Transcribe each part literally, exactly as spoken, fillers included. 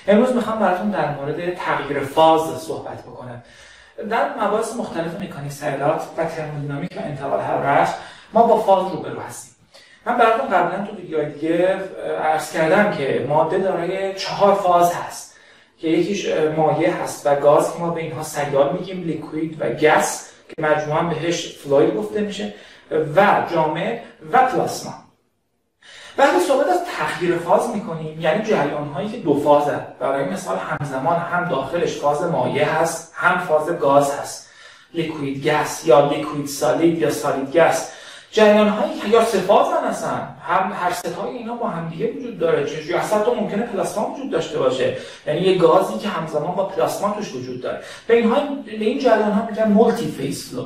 امروز میخوام براتون در مورد تغییر فاز صحبت بکنم. در مباحث مختلف مکانیک سیالات و ترمودینامیک و انتقال حرارت ما با فاز روبرو هستیم. من براتون قبلا تو ویدیوهای دیگه عرض کردم که ماده دارای چهار فاز هست که یکیش مایع هست و گاز که ما به اینها سیال میگیم، لیکوید و گس که مجموعاً بهش فلوید گفته میشه، و جامد و پلاسما. وقتی صحبت از تغییر فاز میکنیم یعنی جریان هایی که دو فازه، برای مثال همزمان هم داخلش فاز مایع هست هم فاز گاز هست، لیکوید گس یا لیکوید سالید یا سالید گس. جریان هایی که یا سه فازن هستن، هم هر سه تای اینا با هم دیگه وجود داره، یا اصلا تو ممکنه پلاسما وجود داشته باشه، یعنی یه گازی که همزمان با پلاسما توش وجود داره. به اینها به این جریان ها میگن مولتی فیز فلو.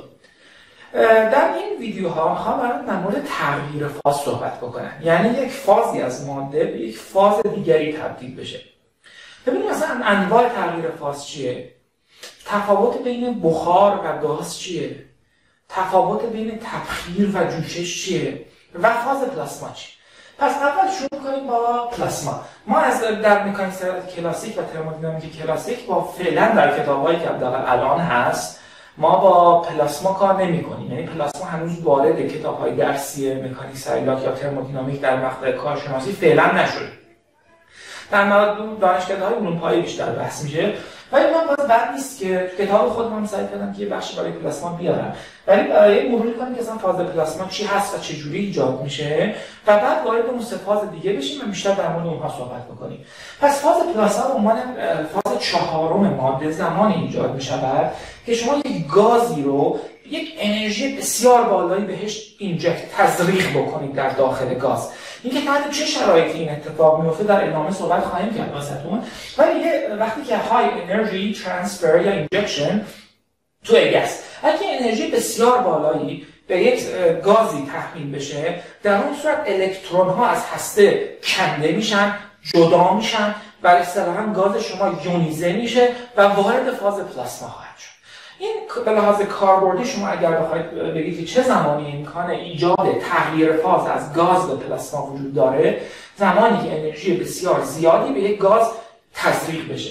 در این ویدیوها میخوام براتون در مورد تغییر فاز صحبت بکنم، یعنی یک فازی از ماده به یک فاز دیگری تبدیل بشه. ببینید مثلا انواع تغییر فاز چیه؟ تفاوت بین بخار و گاز چیه؟ تفاوت بین تبخیر و جوشش چیه؟ و فاز پلاسما چیه؟ پس اول شروع کنیم با پلاسما. ما از در مکانیک سیالات کلاسیک و ترمودینامیک کلاسیک با فعلا در کتاب‌هایی که الان هست ما با پلاسما کار نمی کنیم، یعنی پلاسما هنوز وارد کتاب‌های درسی مکانیک سیالات یا ترمودینامیک در مقطع کارشناسی فعلا نشده. در مورد دانشکده‌های علوم پایه بیشتر بحث میشه، ولی من باز بد نیست که کتاب خودم سعی کردم که یه بخشی برای پلاسما بیارم، ولی برای مرور کنیم که اصلا فاز پلاسما چی هست و چه جوری ایجاد میشه و بعد وارد اون سه فاز دیگه بشیم و بیشتر در مورد اونها صحبت بکنیم. پس فاز پلاسما به عنوان فاز چهارم ماده زمانی ایجاد میشود که شما یک گازی رو یک انرژی بسیار بالایی بهش اینجکت تزریق بکنید در داخل گاز. اینکه تحت چه شرایطی این اتفاق میفته در ادامه صحبت خواهیم کرد واسهتون، ولی وقتی که های انرژی ترانسفر یا اینجکشن تو گاز، اگه انرژی بسیار بالایی به یک گازی تحمیل بشه، در اون صورت الکترون ها از هسته کنده میشن، جدا میشن و اصطلاحاً گاز شما یونیزه میشه و وارد فاز پلاسما خواهد شد. این به لحاظ کاربردی شما اگر بخواید بگید که چه زمانی امکان ایجاد تغییر فاز از گاز به پلاسما وجود داره، زمانی که انرژی بسیار زیادی به یک گاز تزریق بشه.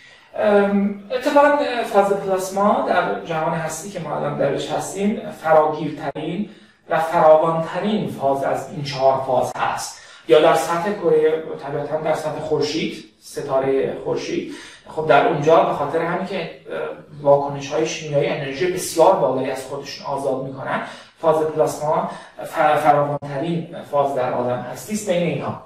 اتفاقا فاز پلاسما در جهان هستی که ما الان درش هستیم فراگیرترین و فراوانترین فاز از این چهار فاز هست، یا در سطح کره طبیعتاً در سطح خورشید، ستاره خورشید. خب در اونجا به خاطر همین که واکنش‌های شیمیایی انرژی بسیار بالایی از خودشون آزاد میکنن، فاز پلاسما فراوانترین فاز در عالم هستی است بین اینها.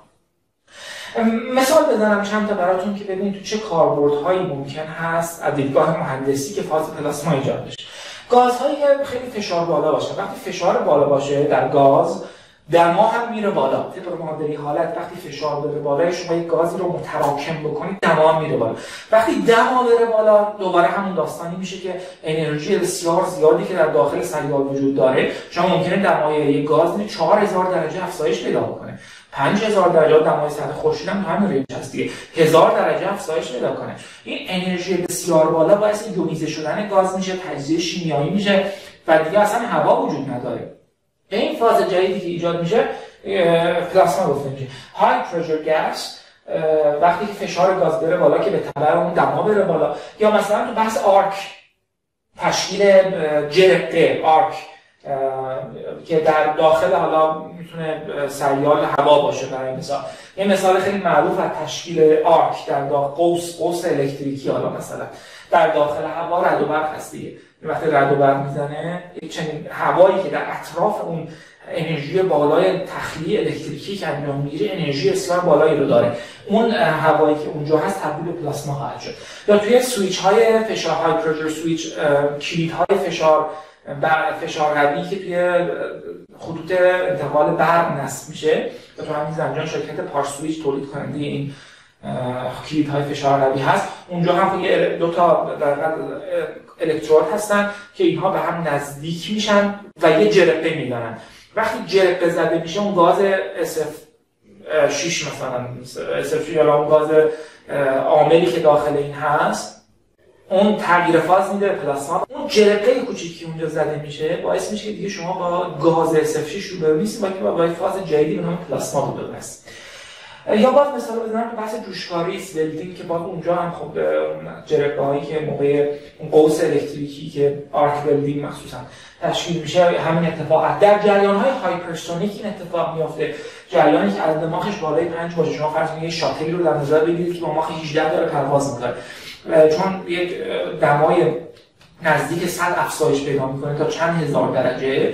مثال بزنم چند تا براتون که ببینید تو چه کاربردهایی ممکن هست از دیدگاه مهندسی که فاز پلاسما ایجاد بشه. گازهایی که خیلی فشار بالا باشه، وقتی فشار بالا باشه در گاز دما هم میره بالا. طبق معادله حالت وقتی فشار بره بالا شما یک گازی رو متراکم بکنید دما هم میره بالا. وقتی دما بره بالا دوباره همون داستانی میشه که انرژی بسیار زیادی که در داخل سیال وجود داره، شما ممکنه دمای یک گاز چهار هزار درجه افزایش پیدا بکنه. پنج هزار درجه دمای سطح خورشید هم همین رنج هست دیگه. هزار درجه افزایش پیدا کنه. این انرژی بسیار بالا باعث یونیزه شدن گاز میشه، تجزیه شیمیایی میشه و دیگه اصلا هوا وجود نداره. به این فاز جدیدی که ایجاد میشه پلاسما گفته میشه. های پرشر گاز، وقتی که فشار گاز بره بالا که به تبع اون دما بره بالا، یا مثلا تو بحث آرک تشکیل جرقه آرک که در داخل حالا میتونه سریال هوا باشه. برای مثال یه مثال خیلی معروف از تشکیل آرک در داخل قوس قوس الکتریکی، حالا مثلا در داخل هوا رعد و برق هست دیگه. وقتی رعد و برق میزنه یک چنین هوایی که در اطراف اون انرژی بالای تخلیه الکتریکی که انجام میگیره انرژی بسیار بالایی رو داره، اون هوایی که اونجا هست تبدیل به پلاسما خواهد شد. یا توی سویچ های فشار های پرشر سویچ، کلید های فشار فشار قوی که توی خطوط انتقال برق نصب میشه و تو همین زنجان شرکت پارس سویچ تولید کننده این کلیدهای فشار قوی هست، اونجا هم دو تا در الکترود هستن که اینها به هم نزدیک میشن و یه جرقه میدارن. وقتی جرقه زده میشه اون گاز اس اف شش مثلا اس اف شش یا اون گاز عاملی که داخل این هست اون تغییر فاز میده پلاسما. اون جرقه کوچیکی اونجا زده میشه باعث میشه که دیگه شما با گاز اس اف شش روبرو نیستید، بلکه با فاز جدیدی به نام پلاسما روبرو هستید. یا باز مثال بزنم تو بحث جوشکاری ولدینگ که باز اونجا هم خب جرقه‌هایی که موقع اون قوس الکتریکی که آرک ولدینگ مخصوصا تشکیل میشه همین اتفاق در جریان‌های هایپرسونیک این اتفاق میفته. جریانی که از دماغش بالای پنج باشه، شما فرض کنید یه شاتلی رو در نظر بگیرید که با ماخ هجده داره پرواز می‌کنه، چون یک دمای نزدیک صد افزایش پیدا می‌کنه تا چند هزار درجه،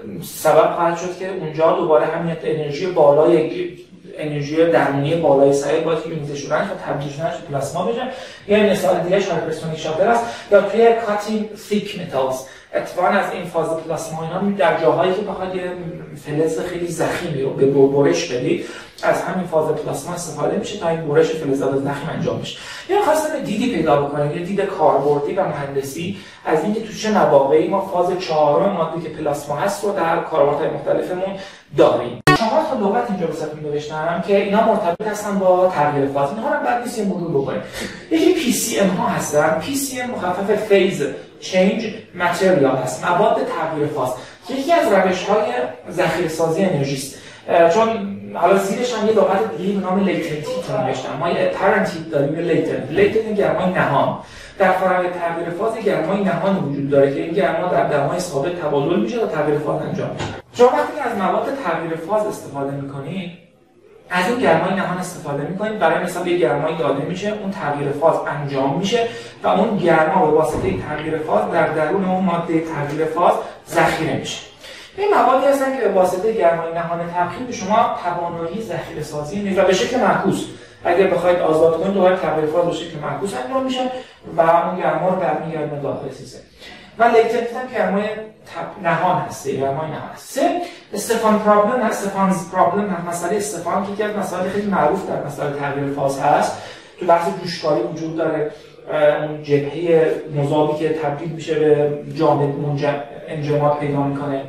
سبب خواهد شد که اونجا دوباره همین انرژی بالای انرژی درونی بالای سایه باید یونیته شدن و تبدیل شدن به پلاسما بشه. یه مثال دیگه هایپرسونیک شاتل است. یا توی کاتینگ ثیک متالز اتفاقا از این فاز پلاسما اینا در جاهایی که بخواد یه فلز خیلی ضخیمی رو به برش بدید از همین فاز پلاسما استفاده میشه تا این برش فلزات ضخیم انجام بشه. یا خواستم دیدی پیدا بکنیم، یه دید کاربردی و مهندسی از اینکه تو چه مواقعی ما فاز چهارم ماده که پلاسما هست رو در کاربردهای مختلفمون داریم. چهار تا لغت اینجا واسهتون نوشتم که اینا مرتبط هستن با تغییر فاز. اینها رو بعد نیست مرور بکنیم. یکی پی سی ام ها هستن. پی سی ام مخفف فیز چنج متریال هست، مواد تغییر فاز. یکی از روش‌های ذخیره‌سازی انرژی است. چون حالا زیرش هم یه لغت دیگه به نام لیتنتی تو نوشتم. ما یه اپرنت داریم، لیتنت. لیتنت گرمای نهان. در فرآیند تغییر فاز گرمای نهان وجود داره که این گرما در دمای ثابت تبادل میشه و تغییر فاز انجام میشه. شما وقتی از مواد تغییر فاز استفاده میکنید، از این گرمای نهان استفاده میکنید. برای مثال یه گرمایی داده میشه، اون تغییر فاز انجام میشه و اون گرما به واسطه تغییر فاز در درون اون ماده تغییر فاز ذخیره میشه. این موادی هستن که به واسطه گرمای نهان تبخیر به شما توانایی ذخیره سازی میدن و به شکل معکوس اگر بخواید آزاد کنید دوباره تغییر فاز به شکل معکوس انجام میشه و اون گرما رو برمیگردونه داخل سیستم. و لیتنت هم گرمای نهان هست، گرمای نهان هست. سه استفان پرابلم هست. استفانز پرابلم هم مسئله استفان که یکی از مسائل خیلی معروف در مسائل تغییر فاز هست. تو بحث جوشکاری وجود داره، اون جبهه مذابی که تبدیل میشه به جامد انجماد پیدا میکنه.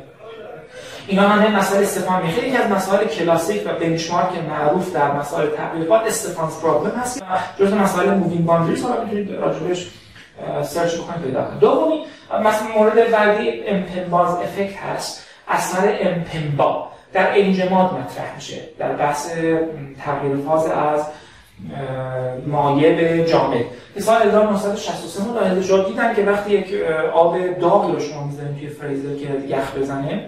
اینا همه مسائل استفان میشه. یکی از مسائل کلاسیک و بنچمارک معروف در مسائل تغییرات استفانز پرابلم هست. جزء مسائل مووینگ باندریز رو میتونید راجبش سرچ بکنید پیدا کنید. دومی مثلا مورد بعدی امپنباز افکت هست. اثر امپنبا در انجماد مطرح میشه در بحث تغییر فاز از مایع به جامد. مثلا هزار و نهصد و شصت و سه ملاحظه دیدن که وقتی یک آب داغی رو شما میذارید توی فریزر که یخ بزنه،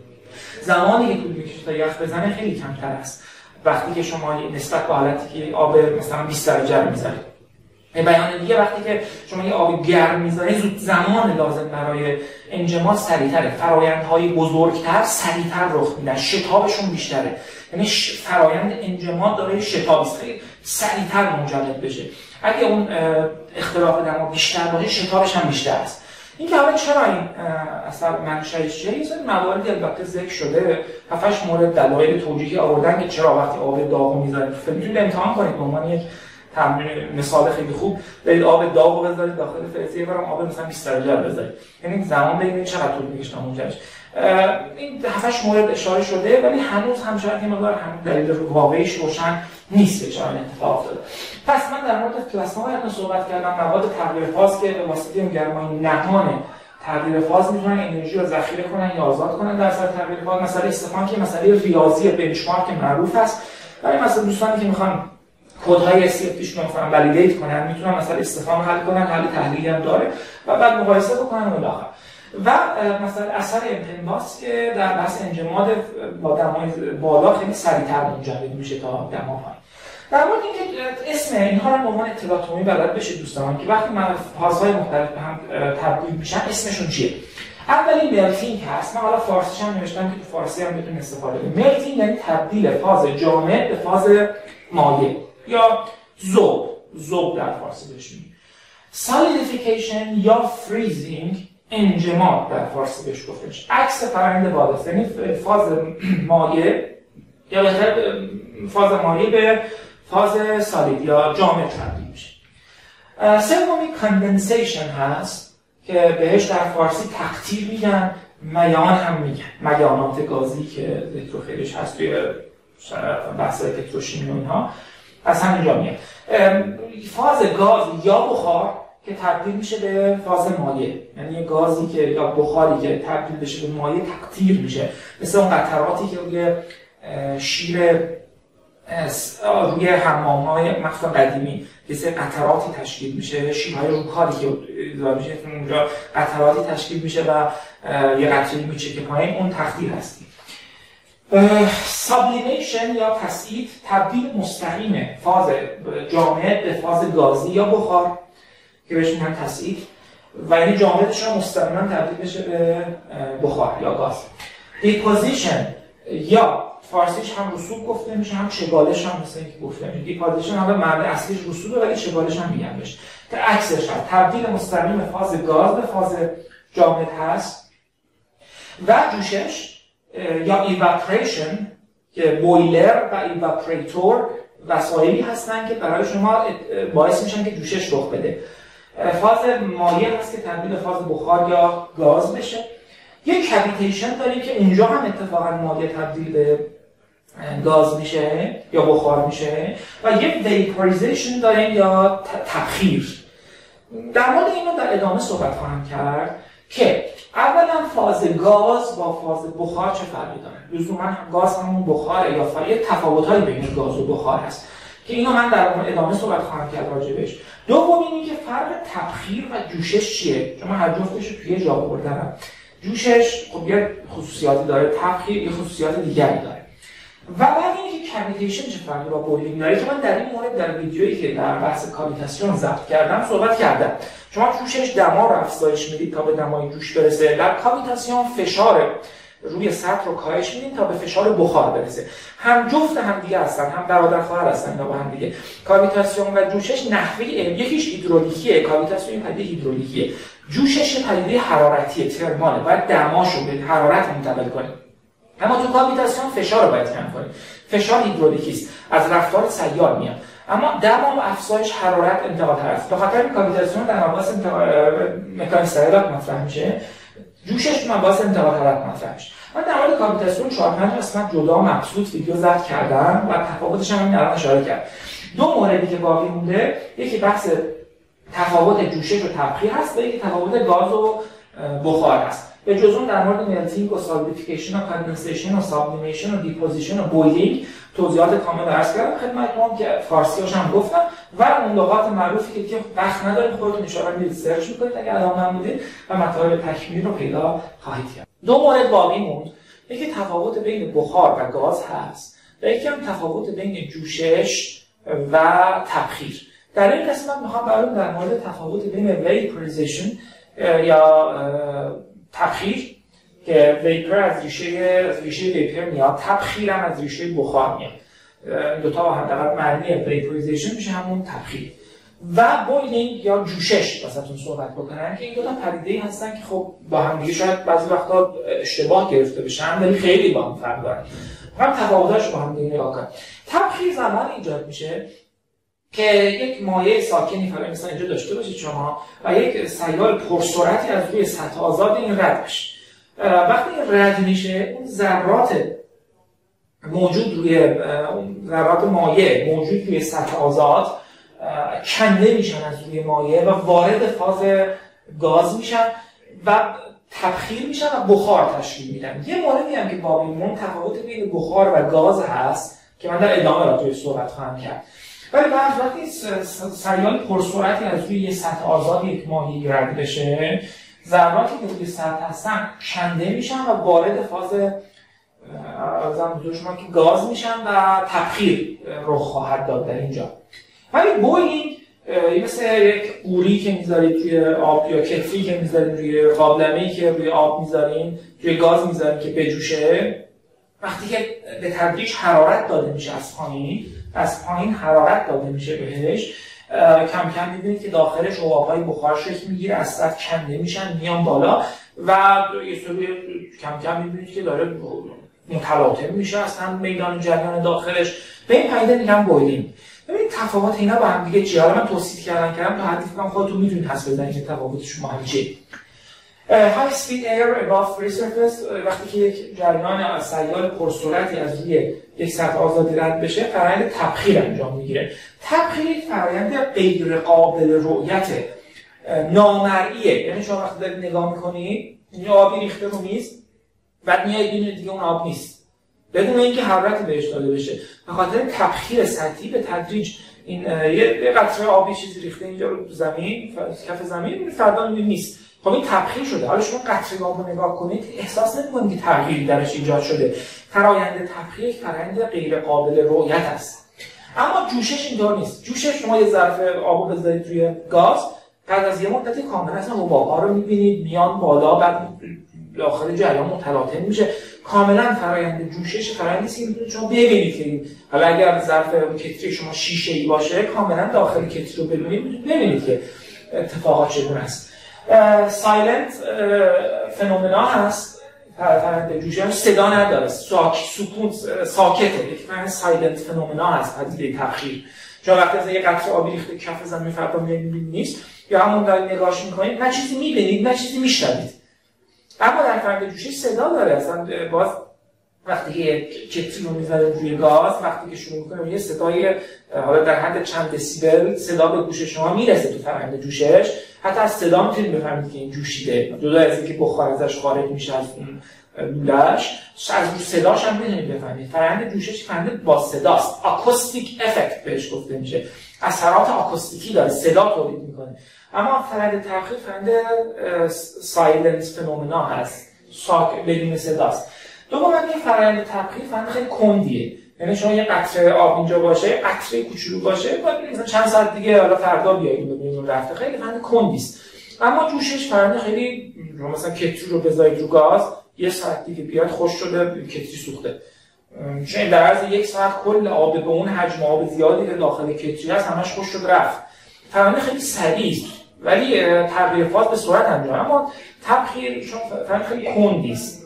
زمانی که طول میکشه تا یخ بزنه خیلی کمتر است وقتی که شما نسبت به حالتی که آب مثلا بیست درجه رو میذارید. به بیان دیگه وقتی که شما یه آب گرم میذارید زود زمان لازم برای انجماد سریعتره، فرآیندهای بزرگتر سریعتر رخ میدن، شتابشون بیشتره. یعنی فرآیند انجماد داره شتاب خیلی سریعتر منجمد بشه. اگه اون اختلاف دما بیشتر باشه شتابش هم بیشتر است. این که حالا چرا این اصلا منشأش چیه؟ یه سری مواردی البته ذکر شده، هفتش مورد دلایل توجیهی آوردن که چرا وقتی آب داغو میذارید میتونید امتحان کنید به عنوان یک تمرین مثال خیلی خوب برید آب داغو بذارید داخل فریزر برام آب مثلا بیست درجه رو بذارید، یعنی زمان ببینید چقدر طول میکشه تا اونجاش. این هفتش مورد اشاره شده ولی هنوز هم شاید این مقدار هم دلیل واقعیش روشن نیست که چرا این اتفاق افتاده. پس من در مورد پلاسما باید صحبت کردم، مواد تغییر فاز که به واسطه اون گرمای نهان تغییر فاز میتونن انرژی رو ذخیره کنن یا آزاد کنن در اثر تغییر فاز. مسئله استفان که مسئله ریاضی بنچمارک معروف است. برای مثلا دوستانی که میخوان کدهای اس سی اف پیش مثلا والیدیت کنن میتونن مثلا استفان حل کنن، حل تحلیلی هم داره و بعد مقایسه بکنن اون آخر. و مثلا اثر امپنباس که در بحث انجماد با دمای بالا خیلی سریعتر منجمد میشه تا دما پایین. در مورد اینکه اسم اینها رو به عنوان اطلاعاتی بلد بشه دوستان که وقتی من فازهای مختلف به هم تبدیل میشن اسمشون چیه؟ اولی ملتینگ هست. من حالا فارسیش هم نوشتم که تو فارسی هم بتونید استفاده کنید. ملتینگ یعنی تبدیل فاز جامد به فاز مایع یا ذوب. ذوب در فارسی بهش میگیم. سالیدیفیکیشن یا فریزینگ انجماد در فارسی بهش گفته میشه. عکس فرآیند بالاست، یعنی فاز مایع یا بهتر فاز مایع به فاز سالید یا جامد تبدیل میشه. سومی کاندنسیشن هست که بهش در فارسی تقطیر میگن، میان هم میگن، میانات گازی که ذکر و خیرش هست توی بحث پتروشیمی و اینها از همینجا میاد. فاز گاز یا بخار که تبدیل میشه به فاز مایع، یعنی گازی که یا بخاری که تبدیل بشه به مایع تقطیر میشه، مثل اون قطراتی که روی شیر روی حمام‌های مخصوصا قدیمی یه سری قطراتی تشکیل میشه، شیب‌های روکاری که اضافه میشه اونجا قطراتی تشکیل میشه و یه قطره میچکه پایین، اون تخدیر هستی. سابلیمیشن یا تسعید تبدیل مستقیم فاز جامد به فاز گازی یا بخار که بهش میگن تسعید و یعنی جامدش رو مستقیما تبدیل بشه به بخار یا گاز. دیپوزیشن یا فارسیش هم رسوب گفته میشه، هم چگالش هم مثل اینکه گفته میشه. دیپوزیشن هم معنی اصلیش رسوبه ولی چگالش هم میگن بهش. که عکسش هست تبدیل مستقیم فاز گاز به فاز جامد هست. و جوشش یا ایواپریشن که بویلر و ایواپریتور وسایلی هستن که برای شما باعث میشن که جوشش رخ بده. فاز مایع هست که تبدیل فاز بخار یا گاز بشه. یک کاویتیشن داریم که اونجا هم اتفاقا مایع تبدیل به گاز میشه یا بخار میشه و یک ویپوریزیشن داریم یا تبخیر. در مورد اینو در ادامه صحبت خواهم کرد که اولا فاز گاز با فاز بخار چه فرقی داره؟ لزوما گاز همون بخاره یا فرق تفاوت‌هایی بین گاز و بخار هست که اینو من در ادامه صحبت خواهم کرد راجبش. دوم اینه که فرق تبخیر و جوشش چیه؟ چون من هر جفتش رو توی جا آوردم. جوشش خب یه خصوصیاتی داره، تبخیر یه خصوصیات دیگری داره. و بعد اینکه کاویتیشن چه فرقی با بویلینگ داره که من در این مورد در ویدیویی که در بحث کاویتاسیون ضبط کردم صحبت کردم. شما جوشش دما رو افزایش میدید تا به دمای جوش برسه. در کاویتاسیون فشار روی سطح رو کاهش میدید تا به فشار بخار برسه. هم جفت هم دیگه هستن، هم برادر خواهر هستن اینا با هم دیگه. کاویتاسیون و جوشش نحوه یکیش هیدرولیکیه، کاویتاسیون پدیده هیدرولیکیه. جوشش پدیده حرارتیه، ترماله. باید دماشو به حرارت منتقل کنید. اما تو کاویتاسیون فشار رو باید کم کنید. فشار هیدرولیکی است، از رفتار سیال میاد. اما دما و افزایش حرارت انتقال هست. به خاطر کاویتاسیون در مباحث مکانیک سیالات مطرح میشه. جوشش تو مباحث انتقال حرارت مطرح میشه. من در مورد کاویتاسیون چهار پنج قسمت جدا مبسوط ویدیو ضبط کردم و تفاوتش هم الان اشاره کردم. دو موردی که باقی مونده، یکی بحث تفاوت جوشش و تبخیر هست و یکی تفاوت گاز و بخار هست. به جز اون در مورد ملتینگ و سالیدیفیکیشن و کاندنسیشن و سابلیمیشن و دیپوزیشن و بویلینگ توضیحات کامل عرض کردم خدمتتون که فارسی‌هاش هم گفتم و اون لغات معروفی که وقت نداریم خودتون ان شاءالله میرید سرچ می‌کنید اگه الان نمودید و مطالب تکمیلی رو پیدا خواهید کرد. دو مورد باقی موند. یکی تفاوت بین بخار و گاز هست و یکی هم تفاوت بین جوشش و تبخیر. در این قسمت میخوام براتون در مورد تفاوت بین ویپوریزیشن یا تبخیر که ویپر از ریشه از ریشه ویپر میاد، تبخیر هم از ریشه بخار میاد. این دو تا با هم در معنی ویپوریزیشن میشه همون تبخیر. و بویلینگ یا جوشش واسهتون صحبت بکنم که این دو تا پدیده‌ای هستن که خب با هم دیگه شاید بعضی وقتا اشتباه گرفته بشن ولی خیلی با هم فرق دارن. هم تفاوتاش با هم دیگه نگاه کنیم. تبخیر زمان ایجاد میشه که یک مایع ساکنی فرض مثلا اینجا داشته باشید شما و یک سیال پرسرعتی از روی سطح آزاد این رد بشه. وقتی این رد میشه اون ذرات موجود روی اون ذرات مایع موجود روی سطح آزاد کنده میشن از روی مایع و وارد فاز گاز میشن و تبخیر میشن و بخار تشکیل میدن. یه موردی هم که باقی مون تفاوت بین بخار و گاز هست که من در ادامه راجعش صحبت خواهم کرد. ولی بعد وقتی سیال پرسرعتی از روی یه سطح آزاد یک مایع رد بشه، ذراتی که روی سطح هستن کنده میشن و وارد فاز شما که گاز میشن و تبخیر رخ خواهد داد در اینجا. ولی بویلینگ مثل یک قوری که میذارید توی آب یا کتری که میذارید روی قابلمه‌ای که روی آب میذارین، روی گاز میذارین که بجوشه، وقتی که به تدریج حرارت داده میشه از پایین، از پایین حرارت داده میشه بهش، کم کم میبینید که داخلش حباب‌های بخار شکل میگیره، از سطح کنده میشن میان بالا و یه سری کم کم میبینید که داره متلاطم میشه از هم میدان جریان داخلش. به این پدیده میگن بویلینگ. ببین تفاوت اینا با هم دیگه چیه؟ حالا من توصیف کردم کردم تا حدی فکر کنم خودتون میدونید حس بزنید که تفاوتش با هم چیه. high speed air above free surface وقتی که یک جریان سیال پرسرعتی از روی یک سطح آزادی رد بشه فرآیند تبخیر انجام میگیره. تبخیر یک فرآیند غیر قابل رؤیت نامرئیه. یعنی شما وقتی دارید نگاه میکنید این آبی ریخته رو میز بعد میایید ببینید دیگه اون آب نیست. بدون اینکه حرارتی بهش داده بشه. به خاطر تبخیر سطحی به تدریج این یه قطره آبی چیزی ریخته اینجا رو زمین، کف زمین، فردا میبینید نیست. خب این تبخیر شده. حالا شما قطره آب رو نگاه کنید احساس نمی‌کنید که تغییری درش ایجاد شده. فرآیند تبخیر فرآیند غیر قابل رؤیت است. اما جوشش اینطور نیست. جوشش شما یه ظرف آبو بذارید روی گاز، بعد از یه مدتی کاملا اصلا حباب‌ها رو می‌بینید میان بالا، بعد داخل جریان متلاطم میشه. کاملا فرآیند جوشش فرآیندی است که میتونید شما ببینید که حالا اگر ظرف کتری شما شیشه‌ای باشه کاملا داخل کتری رو ببینید ببینید که اتفاقات چگونه است. سایلنت فنومنا هست. فرآیند جوشش صدا نداره، ساک سکوت ساکته. یک معنی سایلنت فنومنا هست پدیده تبخیر. چون وقتی از یه قطره آبی ریخته کف زمین فردا میبینید نیست، یا همون دارید نگاهش میکنید نه چیزی میبینید نه چیزی میشنوید. اما در فرآیند جوشش صدا داره. اصلا باز وقتی که کتری رو میذاریم روی گاز، وقتی که شروع میکنیم یه صدای حالا در حد چند دسیبل صدا به گوش شما میرسه تو فرآیند جوشش. حتی از صدا میتونید بفهمید که این جوشیده، جدا از اینکه بخار ازش خارج میشه از اون لوله‌اش، از روی صداش هم میتونید بفهمید. فرآیند جوشش فرآیند با صداست. آکوستیک افکت بهش گفته میشه. اثرات آکوستیکی داره، صدا تولید میکنه. اما فرآیند تبخیر فرآیند سایلنت فنومنا هست، ساک بدون صداست. دوم اینکه فرآیند تبخیر فرآیند خیلی کندیه. یعنی شما یه قطره آب اینجا باشه، قطره کوچولو باشه، بعد مثلا چند ساعت دیگه حالا فردا بیایید ببینید اون رفته. خیلی فرآیند کندی است. اما جوشش فرآیند خیلی، مثلا کتری رو بذارید رو گاز، یه ساعت دیگه بیاد خوش شده کتری سوخته. چون در عرض یک ساعت کل آب به اون حجم آب زیادی که داخل کتری هست همش خوش شد رفت. فرآیند خیلی سریع است ولی تغییر فاز به سرعت انجام. اما تبخیر چون فرآیند خیلی کندی است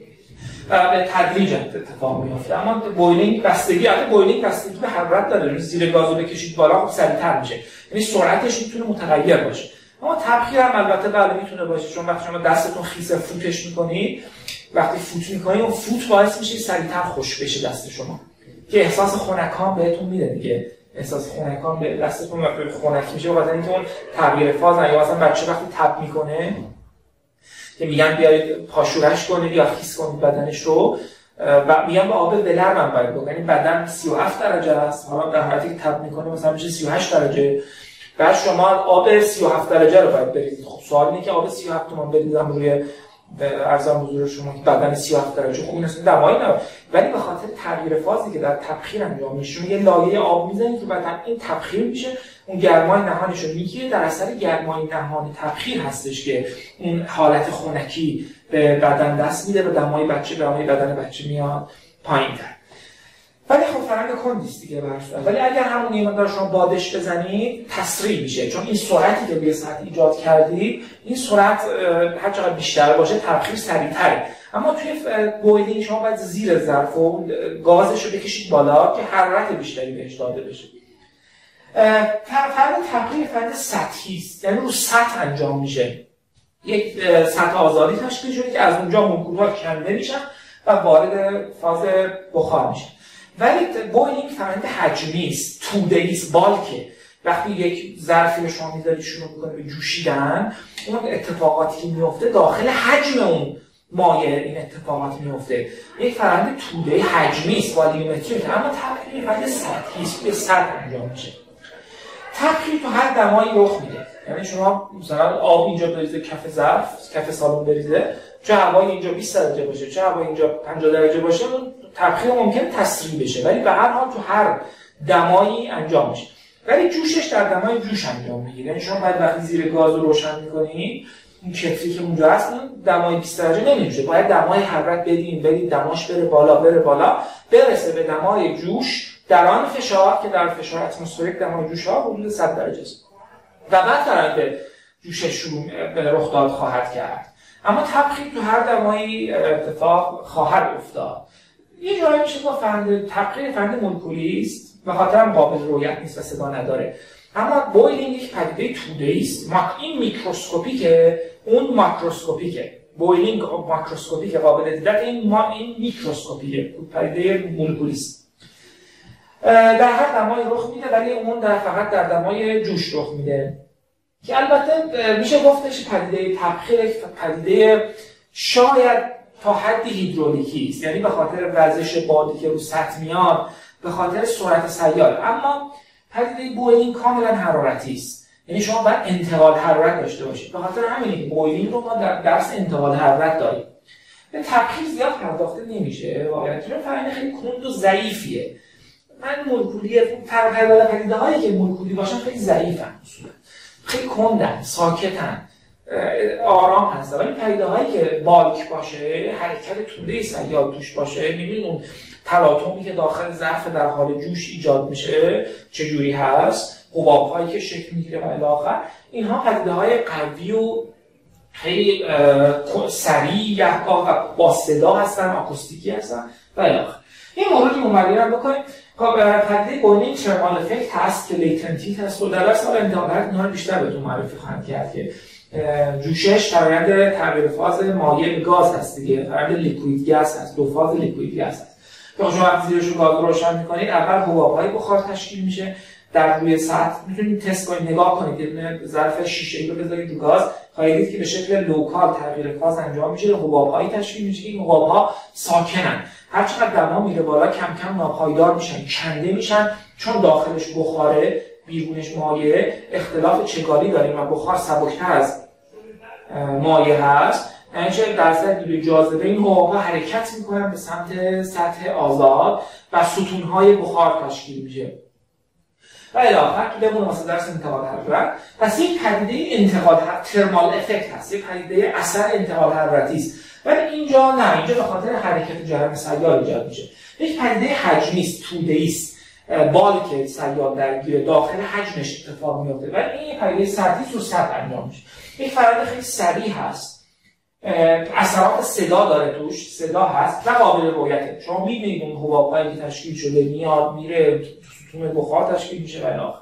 به تدریج اتفاق میفته. اما بویلینگ بستگی البته بویلینگ بستگی به حرارت داره. زیر گاز رو بکشید بالا خب سریعتر میشه، یعنی سرعتش میتونه متغیر باشه. اما تبخیر هم البته بله میتونه باشه، چون وقتی شما دستتون خیس فوتش میکنید، وقتی فوت میکنید اون فوت باعث میشه سریعتر خوش بشه دست شما، که احساس خنکان بهتون میده دیگه. احساس خنکان به دستتون وقتی خنک میشه بخاطر اینکه اون تغییر فاز نه. یا مثلا بچه وقتی تب میکنه که میگن بیایید پاشورش کنید یا خیس کنید بدنش رو، و میگن با آب ولرم هم باید بکنید. یعنی بدن سی و هفت درجه است، حالا در حالتی که تب میکنه مثلا میشه سی و هشت درجه، بعد شما آب سی و هفت درجه رو باید بریزید. خب سوال اینه که آب سی و هفت تومان بریزم روی ارزان حضور شما که بدن سی و هفت درجه، خب این اصلا دمایی نداره. ولی به خاطر تغییر فازی که در تبخیر انجام میشه، یه لایه آب میزنید که بعد این تبخیر میشه، اون گرمای نهانش رو میگیره. در اثر گرمای نهان تبخیر هستش که اون حالت خنکی به بدن دست میده و دمای بچه دمای بدن بچه میاد پایین‌تر. ولی خب فرآیند کندی است دیگه براشون. ولی اگر همون یه مقدار شما بادش بزنید تسریع میشه، چون این سرعتی که روی سطح ایجاد کردید، این سرعت هر چقدر بیشتر باشه تبخیر سریع‌تره. اما توی بویلینگ شما باید زیر ظرف و گازش رو بکشید بالا که حرارت بیشتری بهش داده بشه. فرآیند تبخیر فرآیند سطحی است، یعنی رو سطح انجام میشه. یک سطح آزادی تشکیل شده که از اونجا مولکول‌ها کنده میشن و وارد فاز بخار میشن. ولی بویلینگ فرآیند حجمی است، توده‌ای است، بالکه. وقتی یک ظرفی رو شما میذارید شروع میکنه به جوشیدن، اون اتفاقاتی که میفته داخل حجم اون مایع این اتفاقات میفته. یک فرآیند توده‌ای حجمی است، والیومتریک، اما تبخیر فرآیند سطحی است، به سطح انجام میشه. تبخیر تو هر دمایی رخ میده. یعنی شما مثلا آب اینجا بریزه کف ظرف، کف سالن بریزه، چه هوای اینجا بیست درجه باشه، چه هوای اینجا پنجاه درجه باشه، تبخیر ممکنه تسریع بشه، ولی به هر حال تو هر دمایی انجام میشه. ولی جوشش در دمای جوش انجام میگیره. یعنی شما بعد وقتی زیر گاز رو روشن میکنید، اون کتری که اونجا هست دمای بیست درجه نمیشه، باید دمای حرارت بدین، بدین دماش بره بالا بره بالا برسه به دمای جوش در آن فشار که در فشار اتمسفریک دمای جوش ها حدود صد درجه است و بعد فرآیند جوشش شروع به رخ داد خواهد کرد. اما تبخیر تو هر دمایی اتفاق خواهد افتاد. یه جایی میشه با فرآیند تبخیر فرآیند مولکولی است، به خاطر هم قابل رؤیت نیست و صدا نداره. اما بویلینگ یک پدیده توده‌ای است. این میکروسکوپیکه، اون ماکروسکوپیکه. بویلینگ ماکروسکوپیک قابل دیدن، این ما این میکروسکوپیکه، پدیده مولکولی است. در هر دمای رخ میده، ولی اون در فقط در دمای جوش رخ میده. که البته میشه گفتش پدیده تبخیر پدیده شاید تا حدی هیدرولیکی است، یعنی به خاطر وزش بادی که رو سطح میاد، به خاطر سرعت سیال. اما پدیده بویلینگ کاملا حرارتی است، یعنی شما باید انتقال حرارت داشته باشید. به خاطر همین بویلینگ رو ما در درس انتقال حرارت داریم. به تبخیر زیاد پرداخته نمیشه واقعا، چون فرآیند خیلی کند و ضعیفیه. من مولکولی فرآیند پدیده هایی که مولکولی باشن خیلی ضعیفن، اصولا خیلی کندن، ساکتن، آرام هستن. ولی پدیده هایی که بالک باشه، حرکت توده سیال توش باشه، میبینید اون تلاطمی که داخل ظرف در حال جوش ایجاد میشه چجوری هست، حباب هایی که شکل میگیره و الی آخر، اینها پدیده های قوی و خیلی سریع گهگاه و با صدا هستن، آکوستیکی هستن و الی آخر. این موردی مروری هم بکنیم. پدیده بویلینگ ترمال افکت هست که لیتنت هیت هست و در درس حال انتقال حرارت اینها رو بیشتر بهتون معرفی خواهم کرد که جوشش فرآیند تغییر فاز مایع به گاز هست دیگه، فرآیند لیکوید گاز هست، دو فاز لیکوید گاز هست. که شما وقتی زیرش رو گاز روشن می‌کنید، اول حباب‌های بخار تشکیل میشه در روی سطح. میتونید تست کنید، نگاه کنید، یه ظرف شیشه‌ای رو بذارید رو گاز، خواهید که به شکل لوکال تغییر فاز انجام میشه، حباب‌هایی تشکیل میشه. این حباب‌ها ساکنن، هر چقدر دما میره بالا کم کم ناپایدار میشن، کنده میشن، چون داخلش بخاره بیرونش مایع. اختلاف چگالی داریم و بخار سبکتر از مایع هست، یعنی چه درصد نیروی جاذبه این حباب‌ها حرکت میکنن به سمت سطح آزاد و ستون‌های بخار تشکیل میشه و الی آخر که بمونه واسه درس انتقال حرارت. پس یک پدیده انتقال ترمال افکت هست، یک پدیده اثر انتقال حرارتی است. ولی اینجا نه، اینجا به خاطر حرکت جرم سیال ایجاد میشه. یک پدیده حجمی است، توده‌ای است، بالک سیال درگیر داخل حجمش اتفاق میفته، ولی این پدیده سطحی رو سطح انجام میشه. یک فرآیند خیلی سریع هست، اثرات صدا داره توش، صدا هست و قابل رؤیته. شما میبینید اون حباب‌هایی که تشکیل شده میاد میره ستون بخار تشکیل میشه و الی آخر.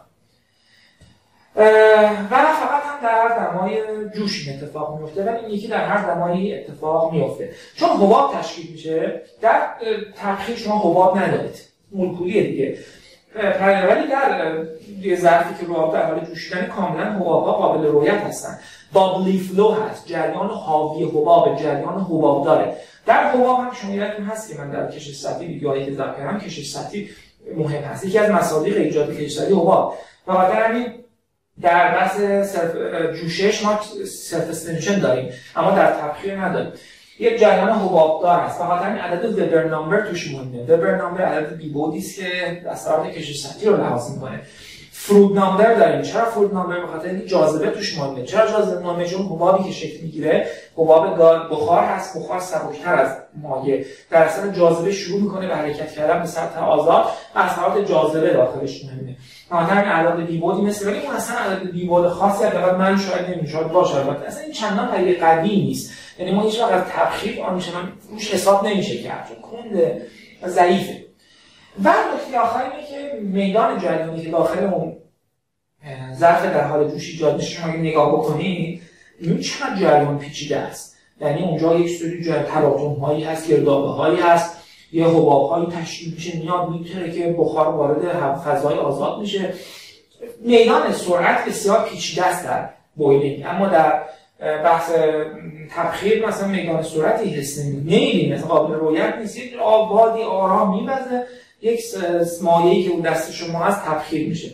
و فقط هم در دمای جوش این اتفاق میفته، ولی این یکی در هر دمایی اتفاق میفته. چون حباب تشکیل میشه، در تبخیر شما حباب ندارید، مولکولیه دیگه. ولی در یه ظرفی که رو در حال جوشیدن کاملا حباب‌ها قابل رؤیت هستن. بابلی فلو هست، جریان حاوی حباب، جریان حباب داره. در حباب هم شما یادتون هست که من در کشش سطحی ویدیوهایی که ضبط کردم، کشش سطحی مهم هست. یکی از مصادیق ایجاد کشش سطحی حباب. و خاطر همین در بحث جوشش ما سرفس تنشن داریم، اما در تبخیر نداریم. یک جریان حبابدار هست، بخاطر همین عدد وبر نامبر توش مونده. وبر نامبر عدد بی بعدی است که اثرات کشش سطحی رو لحاظ میکنه. فرود نامبر داریم. چرا فرود نامبر؟ بخاطر اینکه جاذبه توش مونده. چرا جاذبه مونده؟ چون حبابی که شکل میگیره حباب بخار هست، بخار سبکتر از مایع، در اثر جاذبه شروع میکنه به حرکت کردن به سطح آزاد و اثرات جاذبه داخلش مهمه. بخاطر همین عدد بی بعدی مثل، ولی اون اصلا عدد بی بعد خاصی حداقل من شاید نمیشد باشه، البته اصلا این چندان پدیده قوی نیست. یعنی ما هیچ وقت از تبخیر آنچنان روش حساب نمیشه کرد، چون کنده و ضعیفه. و نکته آخر اینه که میدان جریانی که داخل اون ظرف در حال جوش ایجاد میشه، شما اگه نگاه بکنید این چقدر جریان پیچیده است. یعنی اونجا یک سری جریان تلاطم‌هایی هست، گردابه‌هایی هست، یه حباب‌هایی تشکیل میشه، میاد میتونه که بخار وارد فضای آزاد میشه. میدان سرعت بسیار پیچیده است در بویلینگ، اما در بحث تبخیر مثلا میدان سرعتی حس نمی‌بینید، مثلا قابل رؤیت نیست. یک آبادی آرام می‌وزه، یک مایعی که اون دست شما هست تبخیر میشه.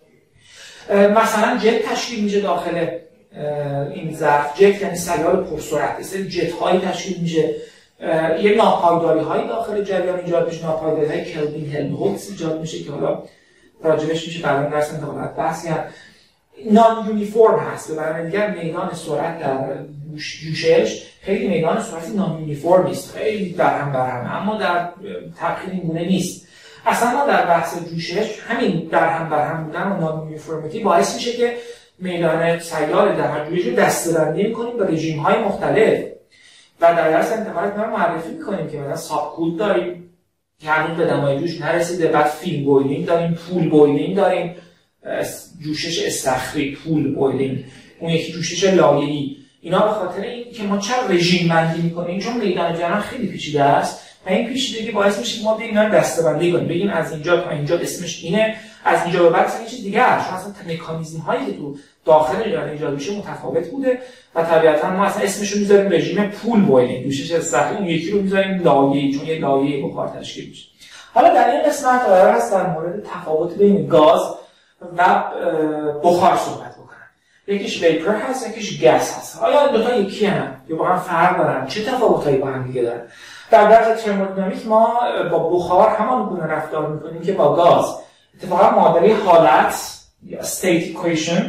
مثلا جت تشکیل میشه داخل این ظرف. جت یعنی سیال پرسرعت، مثل جت هایی تشکیل میشه. یه ناپایداری هایی داخل جریان ایجاد میشه، ناپایداری های کلوین هلمهولتز ایجاد میشه که حالا راجبش میشه بعدا درس انتقالات بحث کرد. نان یونیفرم هست، به معنی دیگر میدان سرعت در جوشش خیلی میدان سرعتی نان یونیفرم نیست، خیلی برهم برهم، اما در تبخیر این گونه نیست. اصلا ما در بحث جوشش همین درهم برهم بودن و نان یونیفرمیتی باعث میشه که میدان سیال در هر جوشش رو دسته‌بندی می‌کنیم به رژیم‌های مختلف و در درس انتقالات ما معرفی می‌کنیم که مثلا ساب کول داریم که هنوز به دمای جوش نرسیده، بعد فیلم بویلینگ داریم، پول بویلینگ داریم، جوشش استخری، پول بویلینگ، اون یکی جوشش لایه‌ای. اینا به خاطر این که ما چرا رژیم بندی می‌کنیم، چون میدان جریان خیلی پیچیده است و این پیچیدگی باعث میشه که ما بگیم اینا دسته‌بندی کنیم، بگیم از اینجا تا اینجا اسمش اینه، از اینجا به بعد اصلا یه چیز دیگه است. چون اصلا مکانیزم هایی که تو داخل ایران ایجاد میشه متفاوت بوده و طبیعتا ما اصلا اسمش رو میذاریم رژیم پول بویلینگ، دوشش استخری، اون یکی رو میذاریم لایه‌ای چون یه لایه بخار تشکیل میشه. حالا در این قسمت قرار است در مورد تفاوت بین گاز و بخار صحبت بکنم. یکیش ویپر هست، یکیش گس هست. آیا این دو تا یکی هم یا با هم فرق دارن؟ چه تفاوتایی با هم دیگه دارن؟ در درس ترمودینامیک ما با بخار همان گونه رفتار میکنیم که با گاز. اتفاقا معادله حالت یا state equation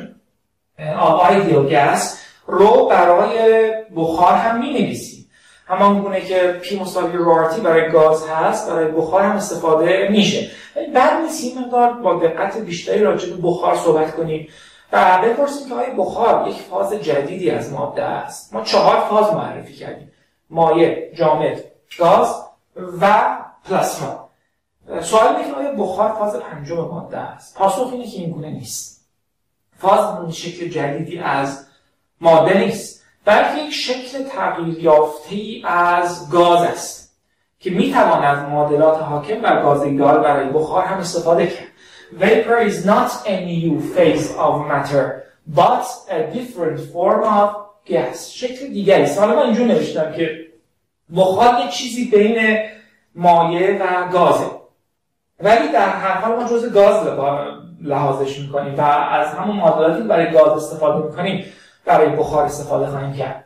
of ideal gas رو برای بخار هم می‌نویسیم. همان گونه که P مساوی رو آر تی برای گاز هست، برای بخار هم استفاده میشه. بعد نیست این مقدار با دقت بیشتری راجع به بخار صحبت کنیم و بپرسیم که آیا بخار یک فاز جدیدی از ماده است. ما چهار فاز معرفی کردیم: مایع، جامد، گاز و پلاسما. سوال اینه که آیا بخار فاز پنجم ماده است؟ پاسخ اینه که این گونه نیست. فاز شکل جدیدی از ماده نیست، بلکه یک شکل تغییر یافته‌ای از گاز است که میتوان از معادلات حاکم بر گاز ایدئال برای بخار هم استفاده کرد. Vapor is not a new phase of matter, but a different form of gas. شکل دیگری است. حالا من اینجور نوشتم که بخار یک چیزی بین مایع و گازه، ولی در هر حال ما جزء گاز لحاظش میکنیم و از همون معادلاتی برای گاز استفاده میکنیم برای بخار استفاده خواهیم کرد.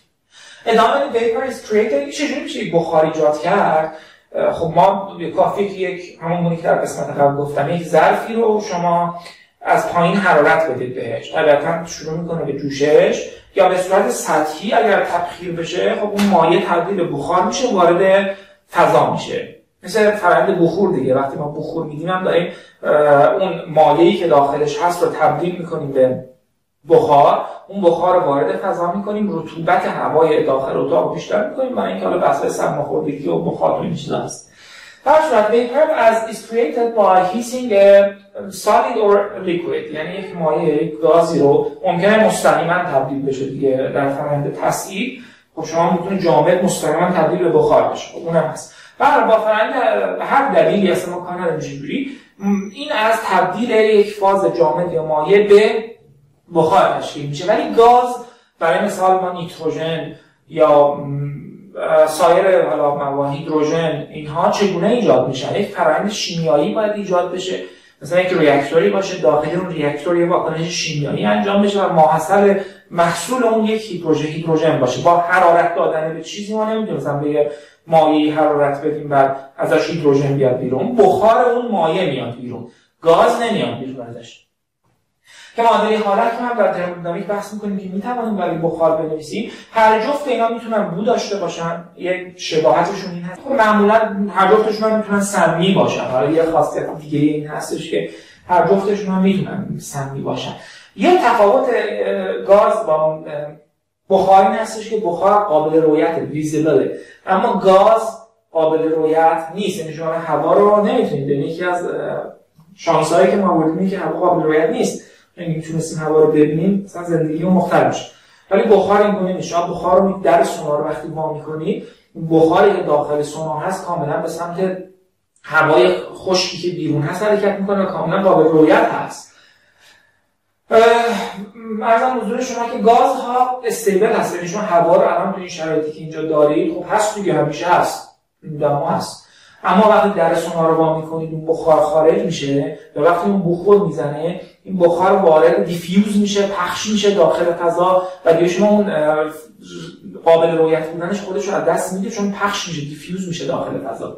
ادامه vapor is created. چجوری میشه بخار ایجاد کرد؟ خب ما کافیه که یک همون گونه که در قسمت قبل گفتم یک ظرفی رو شما از پایین حرارت بدید بهش، طبیعتا شروع میکنه به جوشش یا به صورت سطحی اگر تبخیر بشه خب اون مایع تبدیل به بخار میشه، وارد فضا میشه. مثل فرآیند بخور دیگه، وقتی ما بخور میدیم هم داریم اون مایعی که داخلش هست رو تبدیل میکنیم به بخار، اون بخار رو وارد فضا میکنیم، رطوبت هوای داخل اتاق بیشتر میکنیم برای اینکه حالا بحث سرماخوردگی و بخار و این چیزا هست. در صورت vapor as is created by heating a solid or liquid، یعنی یک مایع یک گازی رو ممکنه مستقیما تبدیل بشه دیگه در فرآیند تسعیر. خب شما میتونه جامد مستقیما تبدیل به بخار بشه، خب اونم هست. بعد با فرآیند هر دلیلی اصلا ما کار نداریم چجوری این از تبدیل یک فاز جامد یا مایع به بخار تشکیل میشه. ولی گاز برای مثال ما نیتروژن یا سایر حالا مواد هیدروژن اینها چگونه ایجاد میشن؟ یک فرآیند شیمیایی باید ایجاد بشه، مثلا یک ریاکتوری باشه، داخل اون ریاکتور یه واکنش شیمیایی انجام بشه و ماحصل محصول اون یک هیدروژن هیدروژن باشه. با حرارت دادن به چیزی ما نمیتونیم مثلا به مایعی حرارت بدیم بعد ازش هیدروژن بیاد بیرون، بخار اون مایع میاد بیرون، گاز نمیاد بیرون ازش. که معادله حالت رو هم در ترمودینامیک بحث می‌کنیم که می‌توانیم برای بخار بنویسیم. هر جفت اینا میتونن بو داشته باشن، یک شباهتشون این هست. معمولا هر جفتشون هم میتونن سمی باشن. حالا یه خاصیت دیگه این هستش که هر جفتشون هم میتونن سمی باشن. یه تفاوت گاز با بخار این هستش که بخار قابل رویت، ویزیبله، اما گاز قابل رویت نیست. یعنی شما هوا رو نمیتونید ببینید. یکی از شانس‌هایی که ما آوردیم که هوا قابل رویت نیست. یعنی میتونستیم هوا رو ببینیم، مثلا زندگی اون مختلف میشه. ولی بخار این گونه نیست. شما بخار رو در سونار رو وقتی وا می‌کنید، بخاری که داخل سونار هست کاملا به سمت هوای خشکی که بیرون هست حرکت می‌کنه و کاملا قابل رویت هست. عرضم حضور شما که گازها استیبل هست، یعنی شما هوا رو الان تو این شرایطی که اینجا دارید خب هست دیگه، همیشه هست، دما هست. اما وقتی در سونار رو وا می‌کنید اون بخار خارج میشه و وقتی اون بخور میزنه این بخار وارد دیفیوز میشه، پخش میشه داخل فضا و دیگه شما اون قابل رویت بودنش خودش رو از دست میده چون پخش میشه، دیفیوز میشه داخل فضا.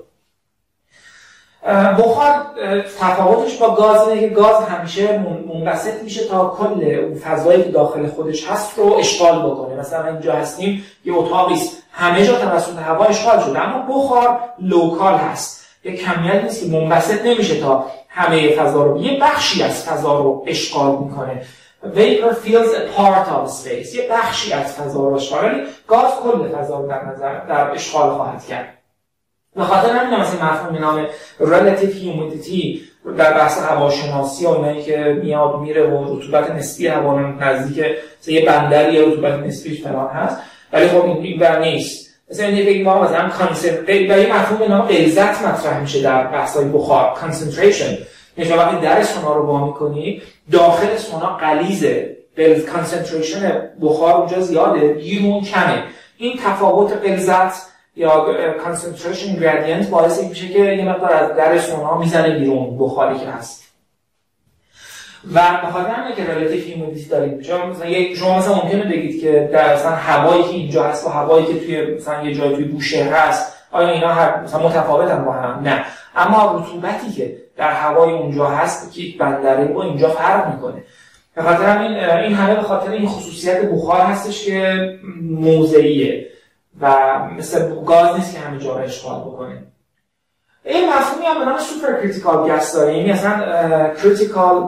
بخار تفاوتش با گاز اینه که گاز همیشه منبسط میشه تا کل اون فضایی که داخل خودش هست رو اشغال بکنه. مثلا اینجا هستیم یه اتاقی است، همه جا توسط هوا اشغال شده، اما بخار لوکال هست، یه کمیت نیست که منبسط نمیشه تا همه فضا رو، یه بخشی از فضا رو اشغال میکنه. Vapor fills a part of space، یه بخشی از فضا رو اشغال، ولی گاز کل فضا رو در نظر در اشغال خواهد کرد. به خاطر همین مثلا مفهوم نام relative humidity در بحث هواشناسی و اینایی که میاد میره و رطوبت نسبی هوا نزدیک مثلا یه بندری رطوبت نسبیش فلان هست، ولی خب این اینور نیست. مثلا این بگیم ما مثلا کانسنتریشن، برای مفهوم نام غلظت مطرح میشه در بحث‌های بخار، concentration، یعنی وقتی در سونا رو وا می‌کنی داخل سونا غلیظه، کانسنتریشن بخار اونجا زیاده، بیرون کمه. این تفاوت غلظت یا کانسنتریشن گرادینت باعث میشه که یه مقدار از در سونا میزنه بیرون بخاری که هست. و بخاطر همینه که ریلیتیو هیومیدیتی داریم. چون مثلا یک شما مثلا ممکنه بگید که در مثلا هوایی که اینجا هست و هوایی که توی مثلا یه جای توی بوشهر هست آیا اینا هر مثلا متفاوتن با هم؟ نه. اما رطوبتی که در هوای اونجا هست که یک بندره با اینجا فرق میکنه. به خاطر همین این همه به خاطر این خصوصیت بخار هستش که موضعیه و مثل گاز نیست که همه جا رو اشغال بکنه. این مفهومی هم به نام سوپر کریتیکال گس داره، یعنی مثلا کریتیکال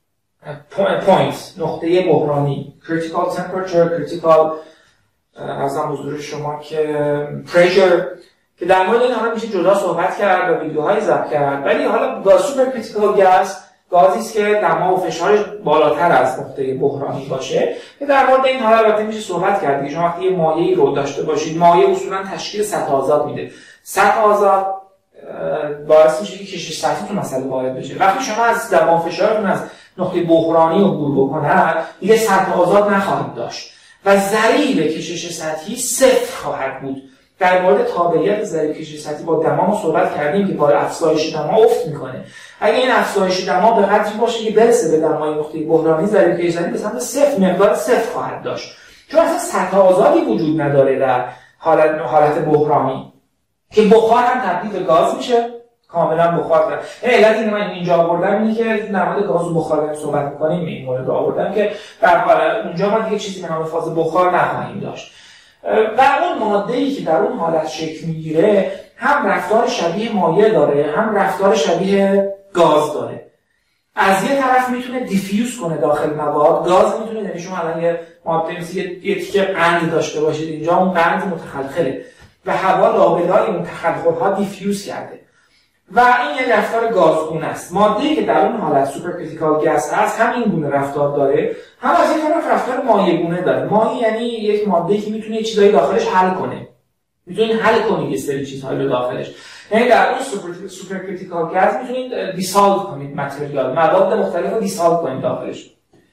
پوینت، نقطه بحرانی، کریتیکال تمپرچر، کریتیکال ازم حضور شما که پرشر، که در مورد این حالا میشه جدا صحبت کرد و ویدیوهای ضبط کرد. ولی حالا گاز سوپر کریتیکال گس گازی است که دما و فشارش بالاتر از نقطه بحرانی باشه. که در مورد این حالا البته میشه صحبت کرد که شما وقتی یه مایعی رو داشته باشید، مایع اصولا تشکیل سطح آزاد میده. سطح آزاد باعث میشه که کشش سطحی تو مسئله وارد بشه. وقتی شما از دما و فشارتون از نقطه بحرانی عبور بکنن، دیگه سطح آزاد نخواهید داشت و ضریب کشش سطحی صفر خواهد بود. در مورد تابعیت ضریب کشش سطحی با دما ما صحبت کردیم که با افزایش دما افت میکنه. اگه این افزایش دما به قدری باشه که برسه به دمای نقطه بحرانی، ضریب کشش سطحی به سمت صفر، مقدار صفر خواهد داشت. چون اصلا سطح آزادی وجود نداره در حالت حالت بحرانی که بخار هم تبدیل به گاز میشه، کاملا بخار داره. این علت اینه من اینجا آوردم اینه که در مورد گاز و بخار داریم صحبت می‌کنیم، این مورد رو آوردم که در حال اونجا ما دیگه چیزی به نام فاز بخار نخواهیم داشت. و اون ماده‌ای که در اون حالت شکل میگیره هم رفتار شبیه مایع داره، هم رفتار شبیه گاز داره. از یه طرف میتونه دیفیوز کنه داخل مواد. گاز میتونه، یعنی شما الان یه ماده مثل یه تیکه قند داشته باشید، اینجا اون قند متخلخله و هوا لابلای اون تخلخل‌ها دیفیوز کرده و این یه رفتار گازگونه است. ماده‌ای که در اون حالت سوپر کریتیکال گس هست هم این گونه رفتار داره، هم از این طرف رفتار مایع‌گونه داره. مایع یعنی یک ماده‌ای که میتونه چیزایی داخلش حل کنه، میتونید حل کنید یه سری چیزهایی رو داخلش. یعنی در اون سوپر سوپر کریتیکال گس میتونید دیسالو کنید متریال، مواد مختلف رو دیسالو کنید داخلش.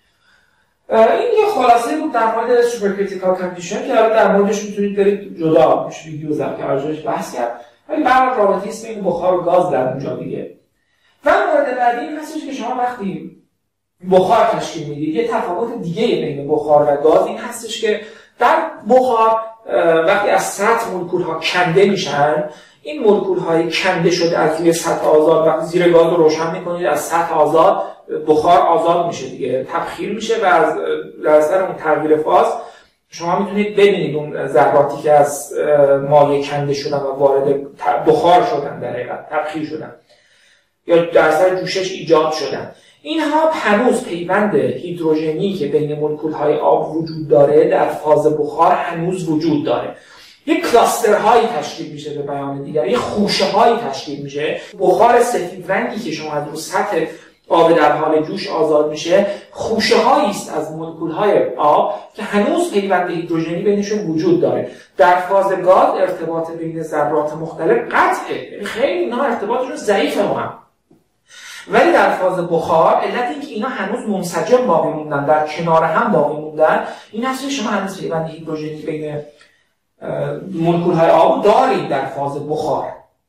این یه خلاصه بود در مورد سوپر کریتیکال کاندیشن که در موردش میتونید برید جدا میشه ویدیو ضبط کرد راجعش بحث کرد. ولی برای رابطه است بین بخار و گاز در اونجا دیگه. و مورد بعدی این هستش که شما وقتی بخار تشکیل میدید، یه تفاوت دیگه بین بخار و گاز این هستش که در بخار وقتی از سطح مولکول ها کنده میشن، این مولکول های کنده شده از روی سطح آزاد وقتی زیر گاز رو روشن میکنید از سطح آزاد بخار آزاد میشه دیگه، تبخیر میشه و از در اثر اون تغییر فاز شما میتونید ببینید اون ذراتی که از مایع کنده شدن و وارد بخار شدن، در حقیقت تبخیر شدن یا در اثر جوشش ایجاد شدن. اینها هنوز پیوند هیدروژنی که بین مولکول‌های آب وجود داره در فاز بخار هنوز وجود داره. یک کلاسترهایی تشکیل میشه، به بیان دیگر یک خوشه‌هایی تشکیل میشه. بخار سفید رنگی که شما از رو سطح آب در حال جوش آزاد میشه، خوشه‌هایی است از مولکول‌های آب که هنوز پیوند هیدروژنی بینشون وجود داره. در فاز گاز ارتباط بین ذرات مختلف قطعه، یعنی خیلی اینا ارتباطشون ضعیفه با هم. ولی در فاز بخار علت اینکه اینا هنوز منسجم باقی موندن، در کنار هم باقی موندن، این هست که شما هنوز پیوند هیدروژنی بین مولکول‌های آب دارید در فاز بخار.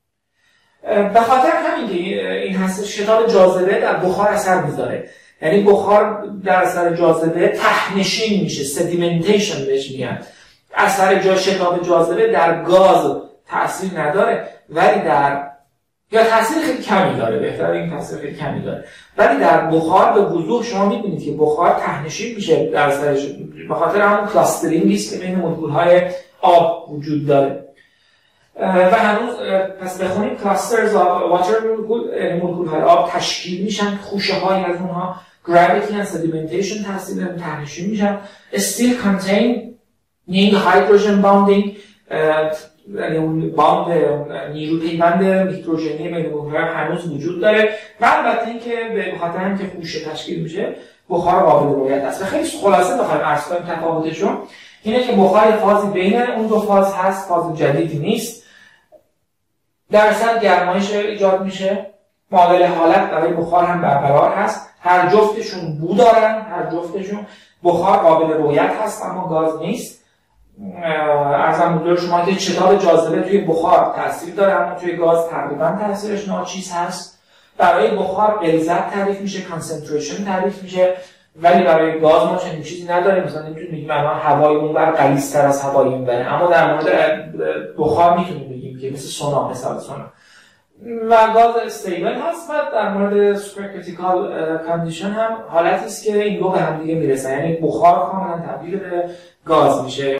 به خاطر همین که این هست شتاب جاذبه در بخار اثر میذاره. یعنی بخار در اثر جاذبه ته‌نشین میشه، سدیمنتیشن بهش میگن. اثر جا شتاب جاذبه در گاز تأثیر نداره، ولی در یا تأثیر خیلی کمی داره، بهتره این تأثیر خیلی کمی داره، ولی در بخار به وضوح شما میبینید که بخار ته‌نشین میشه در اثرش، به خاطر همون کلاسترینگی است که بین مولکول‌های آب وجود داره. و هنوز پس بخونیم کلاسترز آف واتر مولکول، مولکول‌های آب تشکیل میشن، خوشه‌هایی از اونها gravity and sedimentation تاثیر ته‌نشین میشن. still contain need hydrogen bonding، یعنی اون باند نیرو پیوند هیدروژنی بین مولکول‌ها هنوز وجود داره و البته اینکه به خاطر اینکه خوشه تشکیل میشه بخار قابل رؤیت است. و خیلی خلاصه بخوایم عرض کنیم تفاوتشون اینه که بخار فازی بین اون دو فاز هست، فاز جدیدی نیست. در اصل گرمایش ایجاد میشه معادله حالت برای بخار هم برقرار هست. هر جفتشون بو دارن، هر جفتشون بخار قابل رویت هست اما گاز نیست. ارزم حضور شما که شتاب جاذبه توی بخار تاثیر داره اما توی گاز تقریبا تاثیرش ناچیز هست. برای بخار غلظت تعریف میشه، کانسنتریشن تعریف میشه، ولی برای گاز ما چنین چیزی نداریم. مثلا نمیتونیم بگیم الان هوای اونور غلیظتر از هوای اینوره، اما در مورد بخار میتونیم بگیم که مثل سونا، مثال سونا. و گاز استیبل هست و در مورد سوپر کریتیکال کاندیشن هم حالتی است که این دو به هم دیگه میرسن، یعنی بخار کاملا تبدیل به گاز میشه.